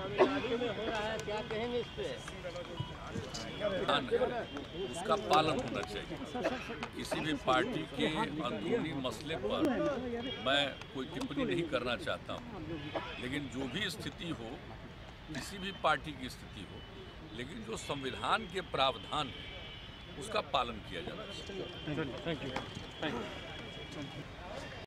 तमिलनाडु में हो रहा है, क्या कहेंगे इस पे? उसका पालन होना चाहिए। किसी भी पार्टी के अंदरूनी मसले पर मैं कोई टिप्पणी नहीं करना चाहता हूँ, लेकिन जो भी स्थिति हो, किसी भी पार्टी की स्थिति हो, लेकिन जो संविधान के प्रावधान है उसका पालन किया जाना चाहिए। Thank you.